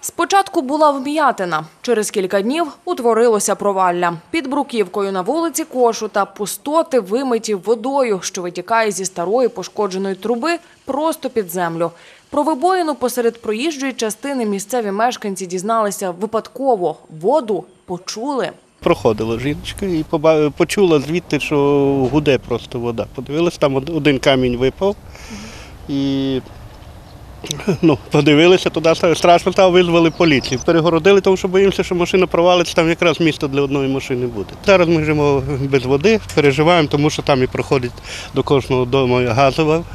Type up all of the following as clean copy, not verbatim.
Спочатку була вм'ятина. Через кілька днів утворилося провалля. Під бруківкою на вулиці Кошута пустоти вимиті водою, що витікає зі старої пошкодженої труби просто під землю. Про вибоїну посеред проїжджої частини місцеві мешканці дізналися випадково. Воду почули. Проходила жіночка і почула звідти, що гуде просто вода. Подивилась, там один камінь випав і подивилися туди, страшно стало, визвали поліцію. Перегородили, тому що боїмося, що машина провалиться, там якраз місто для одної машини буде. Зараз ми живемо без води, переживаємо, тому що там і проходить до кожного дому газова,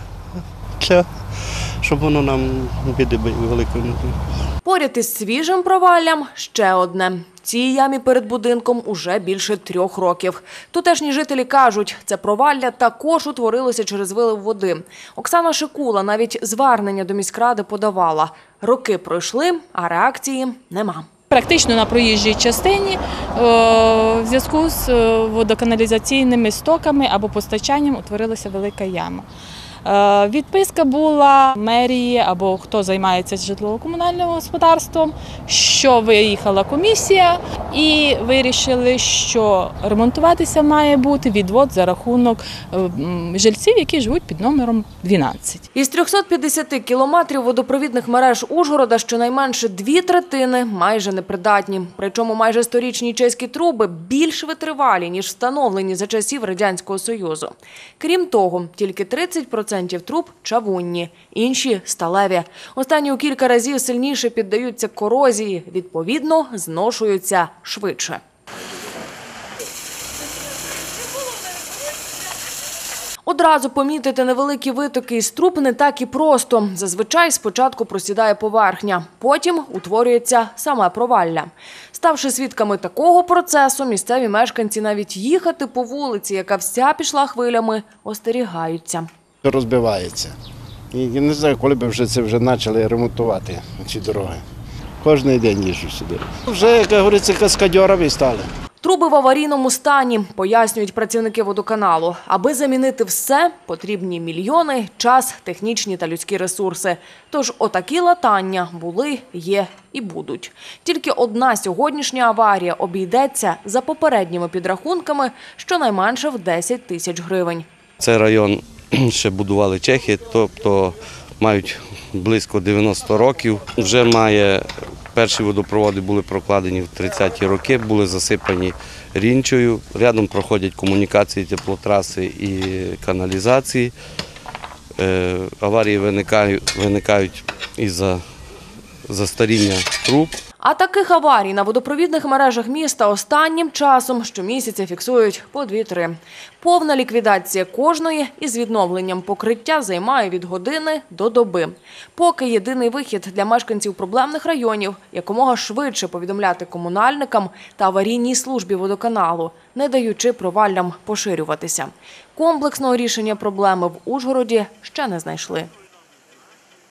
щоб воно нам біди великої не було. Поряд із свіжим проваллям ще одне. Цій ямі перед будинком уже більше 3 років. Тутешні жителі кажуть, це провалля також утворилося через вилив води. Оксана Шикула навіть звернення до міськради подавала. Роки пройшли, а реакції нема. Практично на проїжджій частині в зв'язку з водоканалізаційними стоками або постачанням утворилася велика яма. Відписка була мерії або хто займається житлово-комунальним господарством, що виїхала комісія і вирішили, що ремонтуватися має бути відвод за рахунок жильців, які живуть під номером 12. Із 350 кілометрів водопровідних мереж Ужгорода щонайменше 2/3 майже непридатні. Причому майже 100-річні чеські труби більш витривалі, ніж встановлені за часів Радянського Союзу. Крім того, тільки 30% труб чавунні, інші – сталеві. Останні у кілька разів сильніше піддаються корозії, відповідно, зношуються швидше. Одразу помітити невеликі витоки із труб не так і просто. Зазвичай спочатку просідає поверхня, потім утворюється саме провалля. Ставши свідками такого процесу, місцеві мешканці навіть їхати по вулиці, яка вся пішла хвилями, остерігаються. Розбивається. І не знаю, коли б це вже почали ремонтувати ці дороги. Кожен день їжджу сюди. Вже, як говориться, каскадьорами стали. Труби в аварійному стані, пояснюють працівники водоканалу. Аби замінити все, потрібні мільйони, час, технічні та людські ресурси. Тож отакі латання були, є і будуть. Тільки одна сьогоднішня аварія обійдеться за попередніми підрахунками щонайменше в 10 тисяч гривень. Цей район ще будували чехи, тобто мають близько 90 років. Вже перші водопроводи були прокладені в 30-ті роки, були засипані рінчою. Рядом проходять комунікації, теплотраси і каналізації. Аварії виникають із-за застаріння труб. А таких аварій на водопровідних мережах міста останнім часом щомісяця фіксують по 2-3. Повна ліквідація кожної із відновленням покриття займає від години до доби. Поки єдиний вихід для мешканців проблемних районів – якомога швидше повідомляти комунальникам та аварійній службі водоканалу, не даючи проваллям поширюватися. Комплексного рішення проблеми в Ужгороді ще не знайшли.